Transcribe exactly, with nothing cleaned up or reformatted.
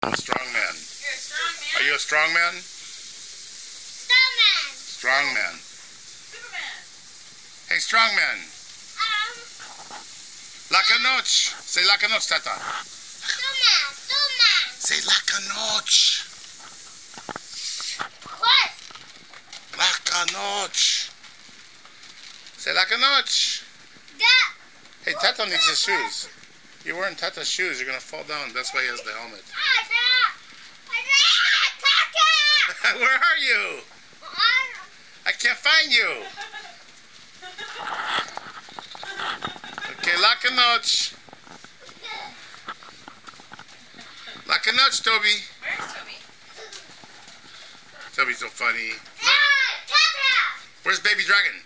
Strong man. You're a strong man? Are you a strong man? Strong man. Strong man. Superman. Hey, strong man. Um, La que noche. Say la que noche, tata. Superman. Superman. Say la que noche. What? La que noche. Say la que noche. That. Hey, Tata needs his shoes. You're wearing Tata's shoes. You're going to fall down. That's why he has the helmet. Where are you? I can't find you. Okay, la que noche. La que noche, Toby. Where's Toby? Toby's so funny. Yeah, Tata. Where's Baby Dragon?